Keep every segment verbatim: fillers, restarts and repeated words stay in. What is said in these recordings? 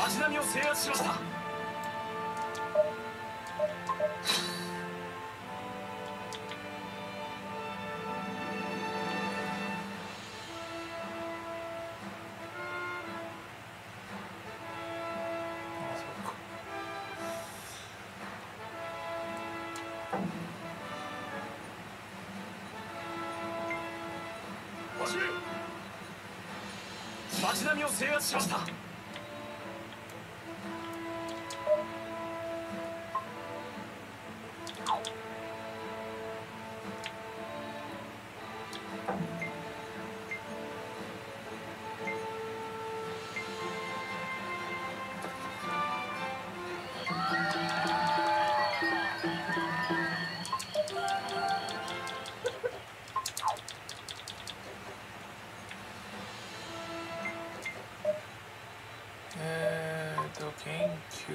街並みを制圧しました。街並みを制圧しました。 えーと研究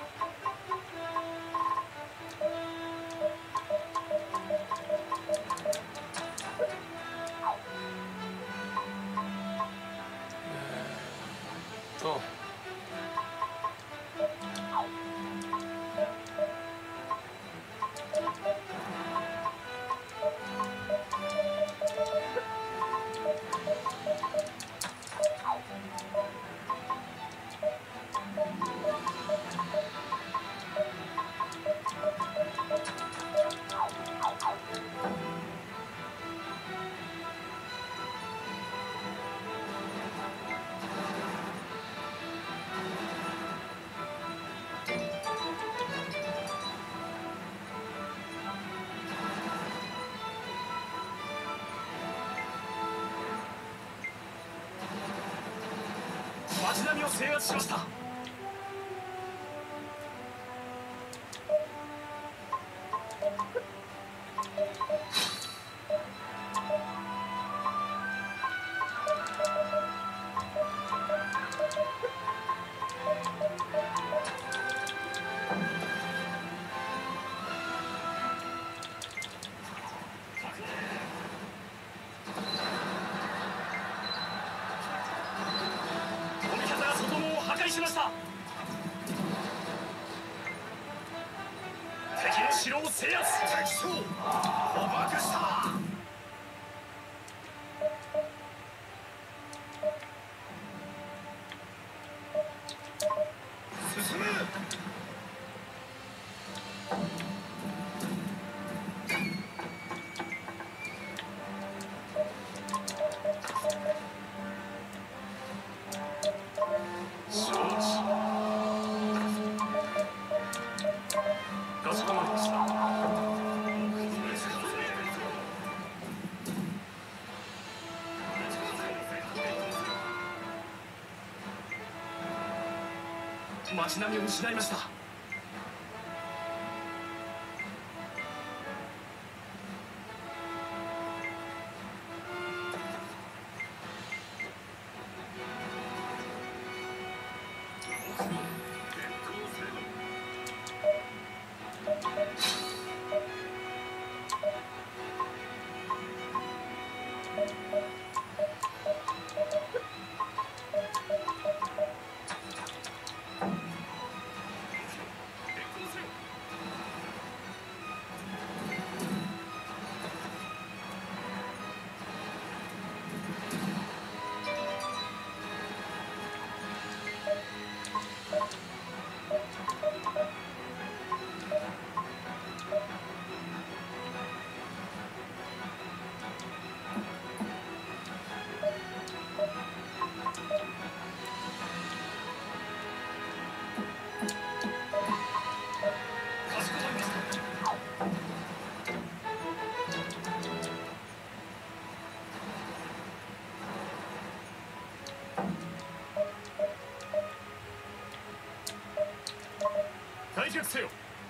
えーと街並みを制圧しました。しました。敵の城を制圧。敵将捕獲した。進む。街並みを失いました。退却せよ。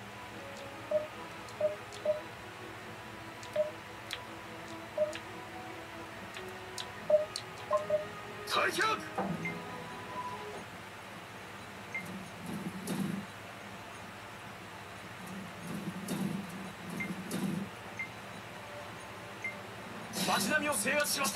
退却。街並みを制圧しました。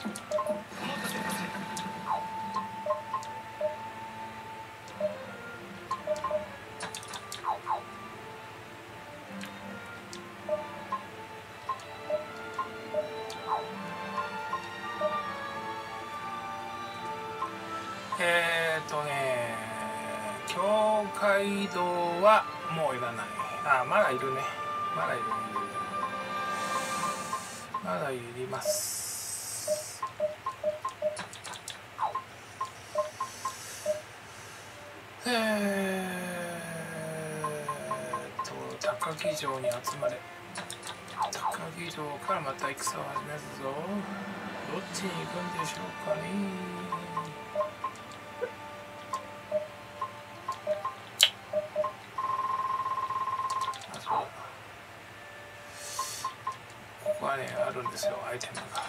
えーっとね、境界道はもういらない。あ、まだいるね。まだいる、まだいります。えーっと高木城に集まれ。高木城からまた戦を始めるぞ。どっちに行くんでしょうかね。ここはね、あるんですよ、アイテムが。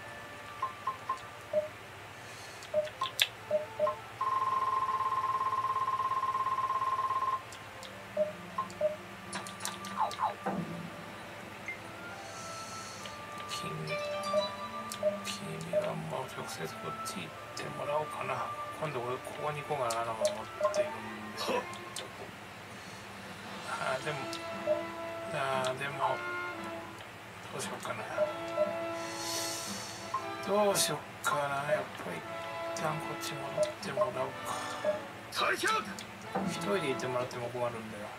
君、君はもう直接こっち行ってもらおうかな。今度俺ここに行こうかなと思っているんですよ。あーでも、あーでも、どうしようかな。どうしようかな。やっぱり一旦こっち戻ってもらおうか。一人でいてもらっても困るんだよ。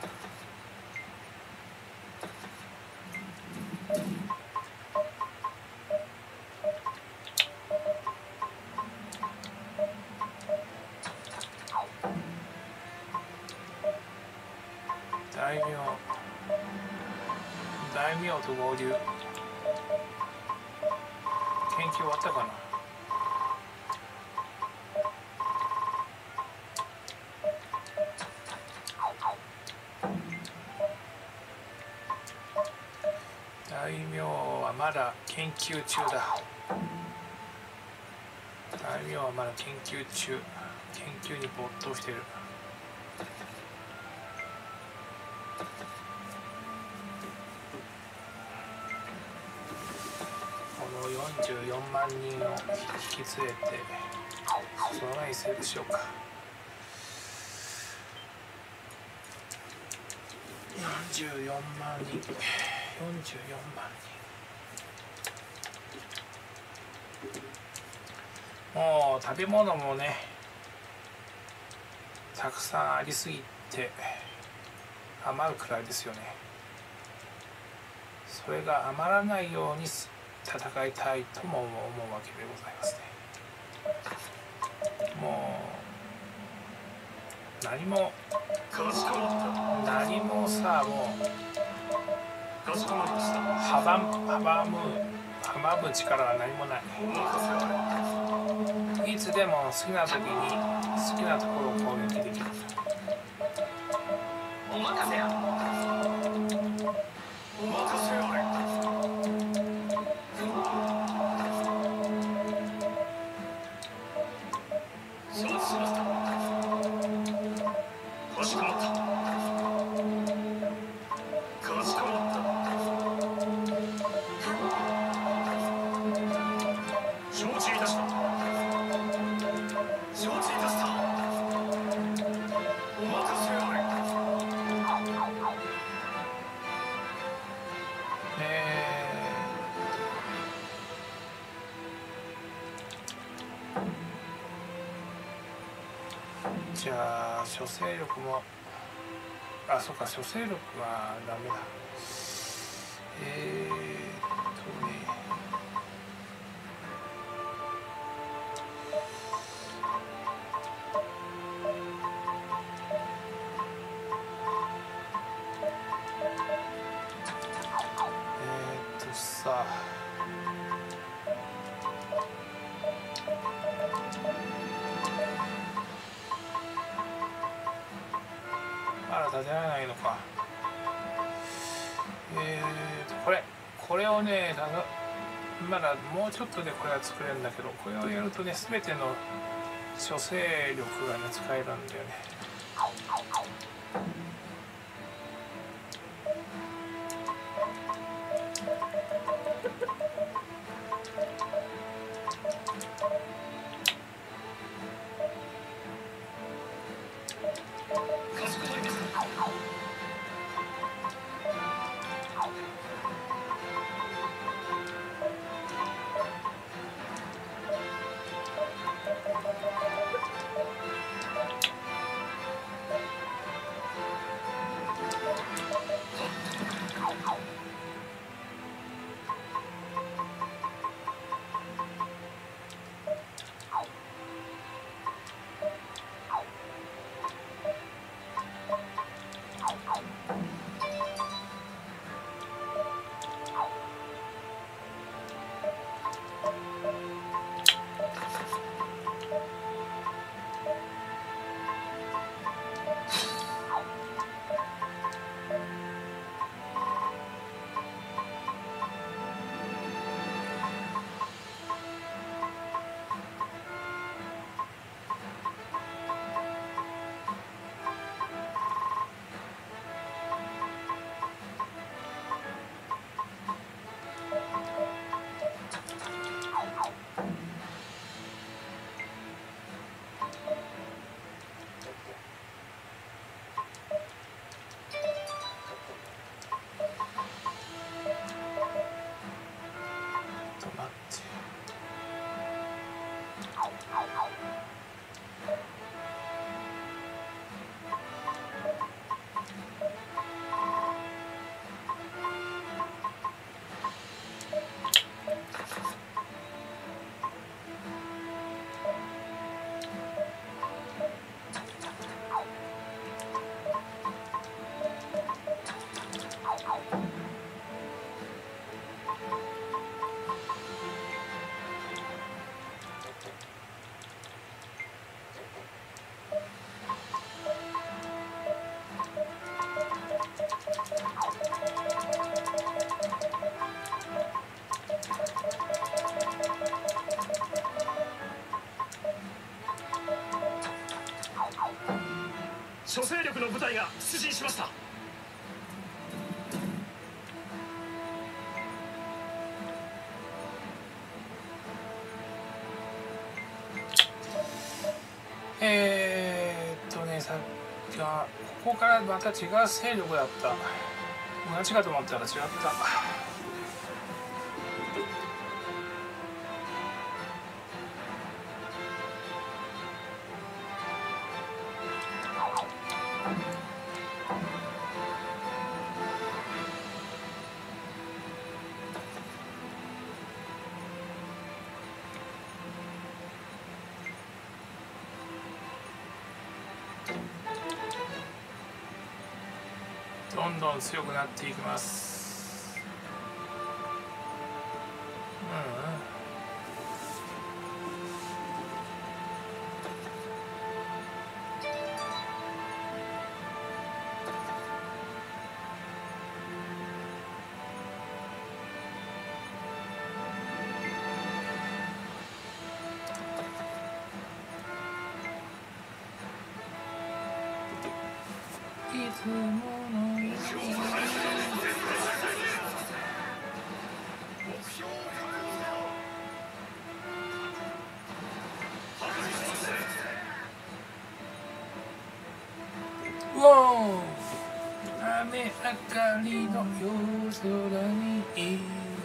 大名大名と合流。研究終わったかな。大名はまだ研究中だ。大名はまだ研究中。研究に没頭している。このよんじゅうよんまんにんを引き連れてその前にセーブしようか。よんじゅうよんまんにん、よんじゅうよんまんにん。もう食べ物もねたくさんありすぎて余るくらいですよね。それが余らないように戦いたいとも思うわけでございますね。もう何も何もさ、もう阻む阻む阻む力は何もない。いつでも好きな時に好きなところを攻撃できる。お任せや。お任せあれ。承知しました。かしこまった。かしこまった。承知いたした。承知いたした。お任せあれ。えー、じゃあ諸勢力もあ、そうか、諸勢力はダメだ。えーっとねえーっとさまだ立てられないのか。えーとこれこれをねだがまだもうちょっとでこれは作れるんだけど、これをやるとね全ての諸勢力がね使えるんだよね。 諸勢力の部隊が出陣しました。 えーっとね、さっきはここからまた違う勢力だった。同じかと思ったら違った。どんどん強くなっていきます。うん、いつものようにうおー、雨上がりの夜空に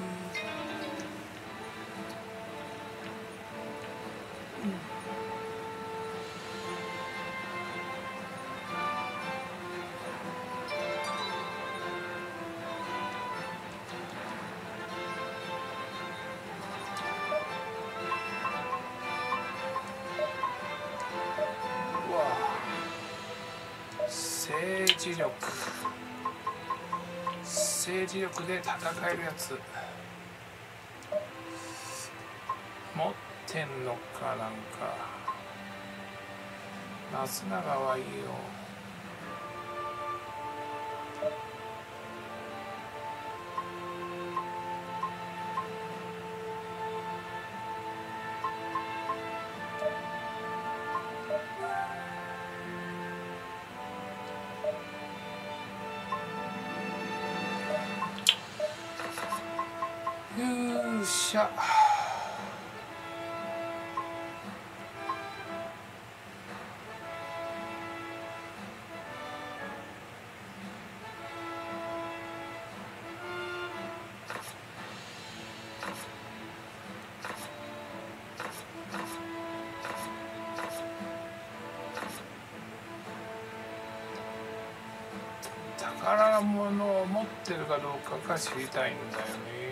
政治力政治力で戦えるやつ持ってんのか。なんか松永はいいよ。よっしゃ。宝物を持ってるかどうかが知りたいんだよね。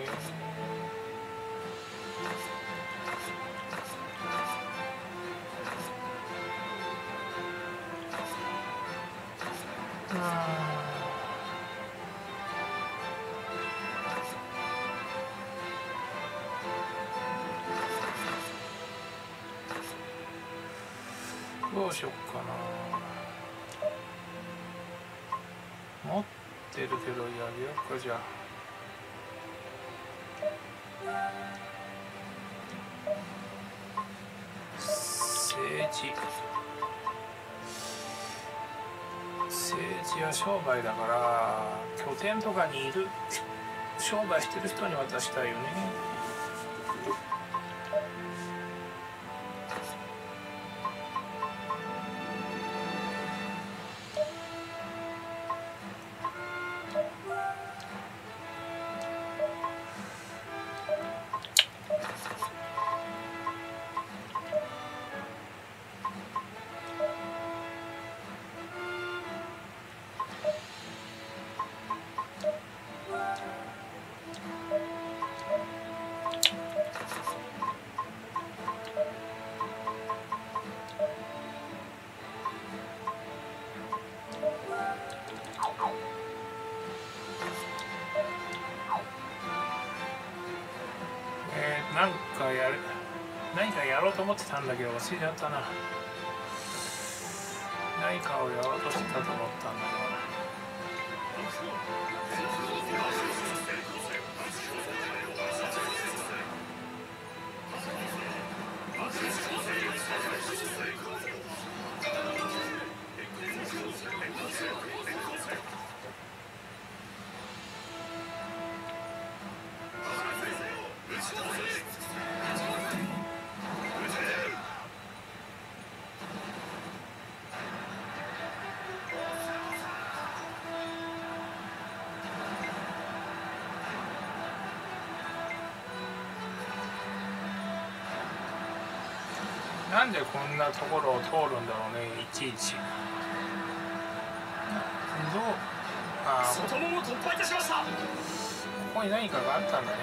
どうしよっかな。持ってるけどやめようか。じゃあ政治政治は商売だから拠点とかにいる商売してる人に渡したいよね。 何かやろうと思ってたんだけど忘れちゃったな。何かをやろうとしてたと思ったんだけどな。なんでこんなところを通るんだろうね、いちいち。どう、ああ、 外門を突破いたしました。 ここに何かがあったんだね。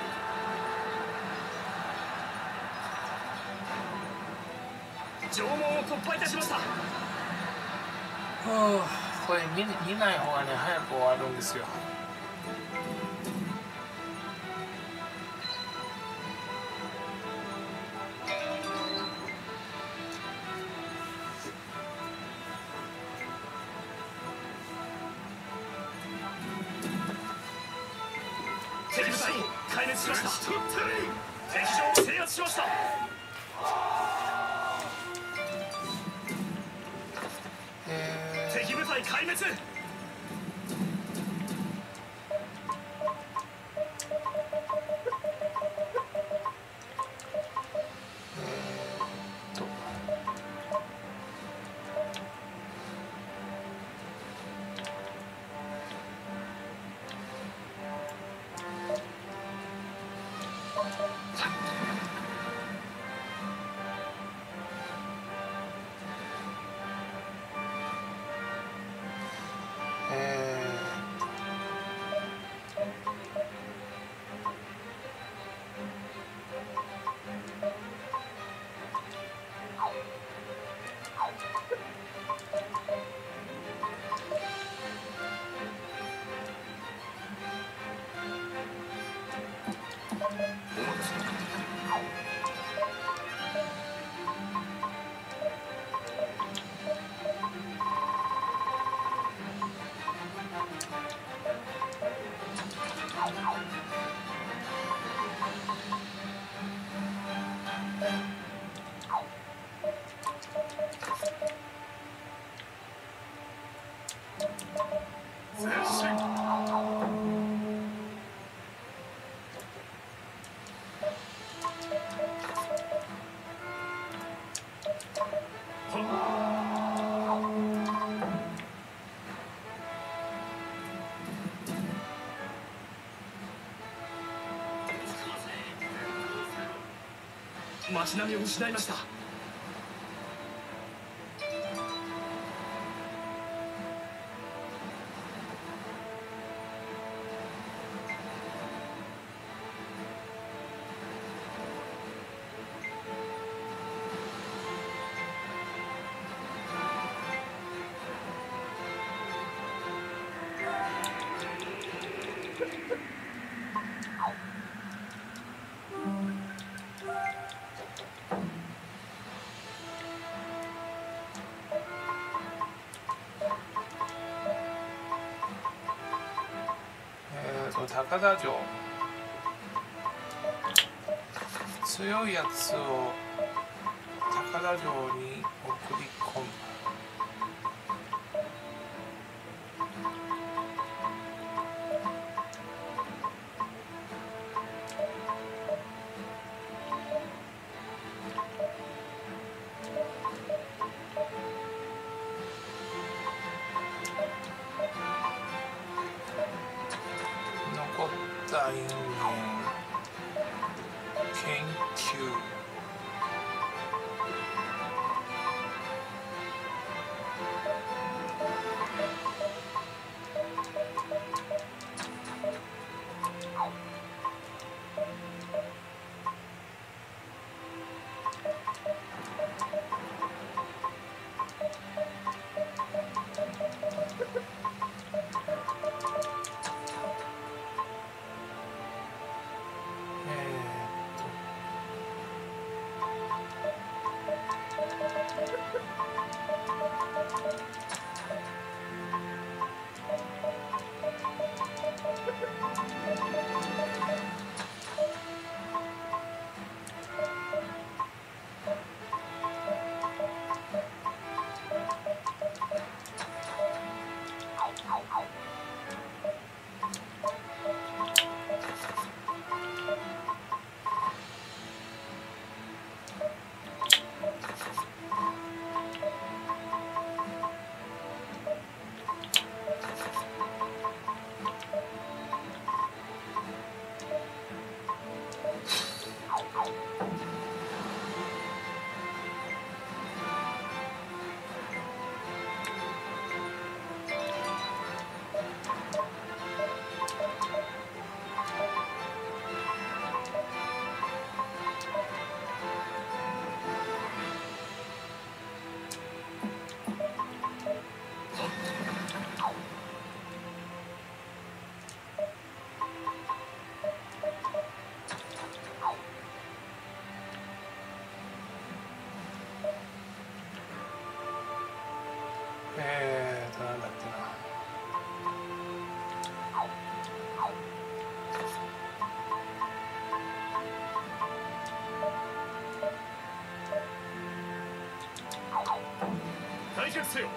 城門を突破いたしました。 はあ、これ見、見ない方がね、早く終わるんですよ。 敵部隊壊滅しました。敵城を制圧しました。 え敵部隊壊滅。 ー、とえ前進。街並みを失いました。 えーと高田城、強いやつを高田城に送り込む。残った因縁研究。 対決せよ。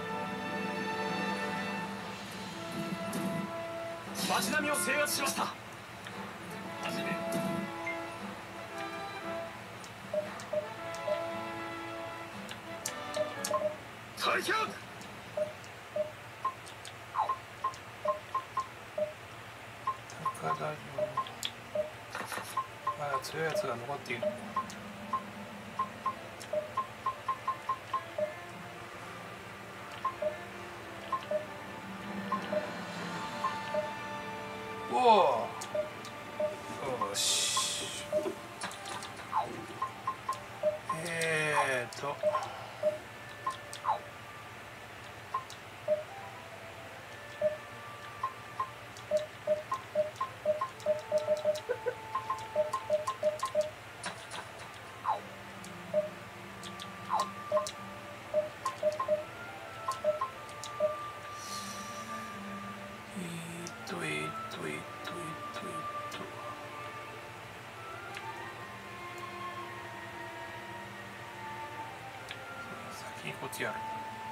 街並みを制圧しました。始め。退却。 高田城、まだ強いやつが残っている。おお、よし。えーとこっちやる。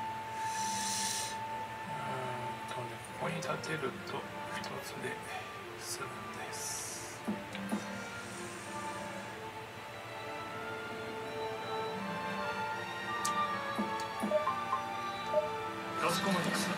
うんとね、ここに立てると一つで済むんです。 かしこまりました。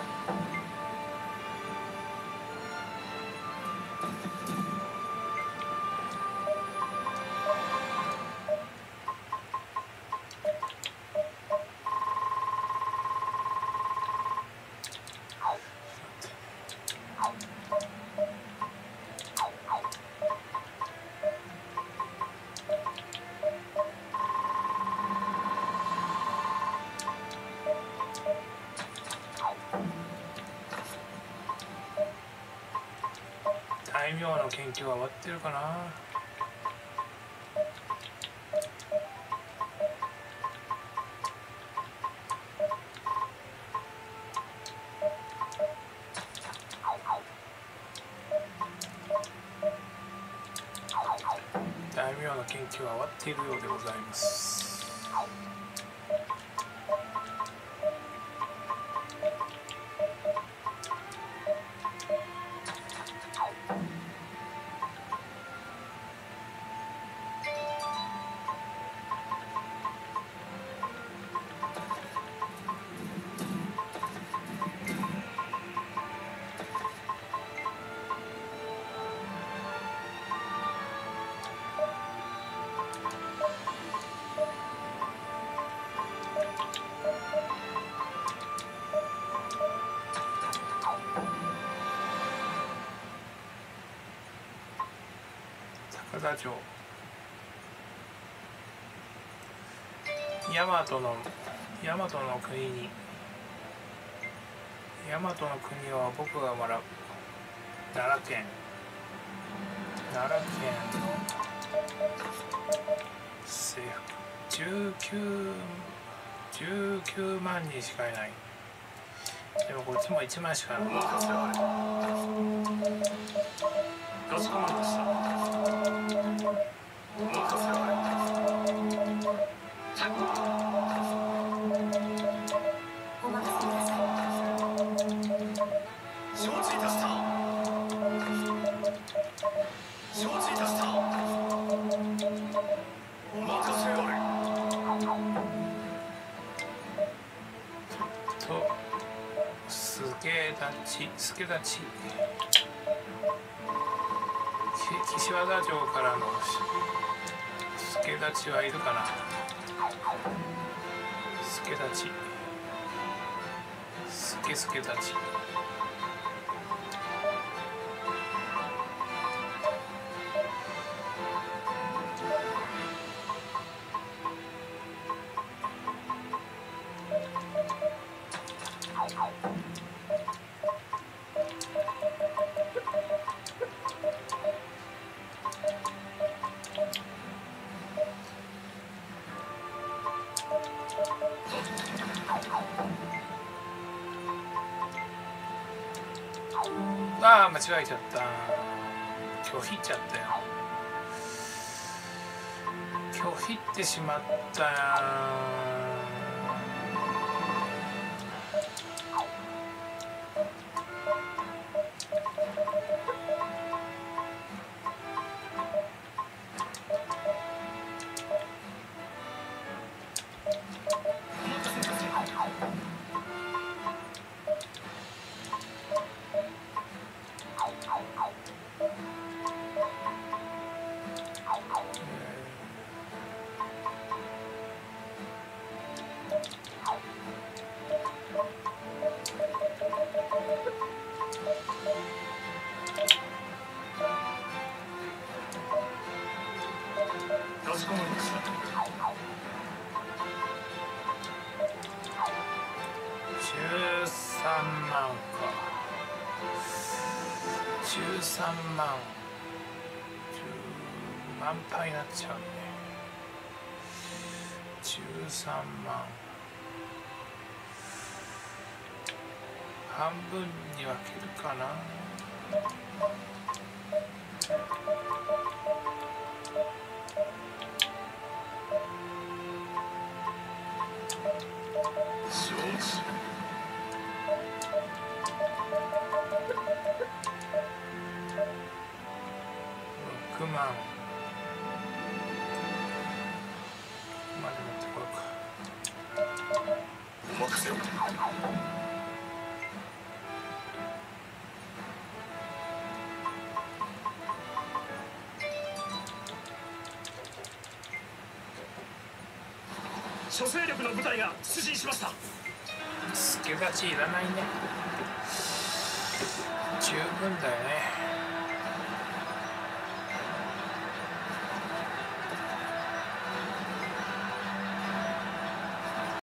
大名の研究は終わってるかな。大名の研究は終わっているようでございます。高田城、大和の大和の国に大和の国は僕がもらう。奈良県奈良県の征服じゅうきゅうじゅうきゅうまんにんしかいない。でもこっちもいちまんしかない。 かしこまりました。 お任せください。 承知いたした。承知いたした。お任せあれ。 と助太刀助太刀岸和田城からの助太刀はいるかな。助太刀助助太刀ああ間違えちゃった。拒否っちゃったよ。拒否ってしまった。 うさんまんじゅう満杯になっちゃうね。じゅうさんまん半分に分けるかな。ろくまんまで持ってこようか。 お任せを。諸勢力の部隊が出陣しました。 助太刀いらないね。十分だよね。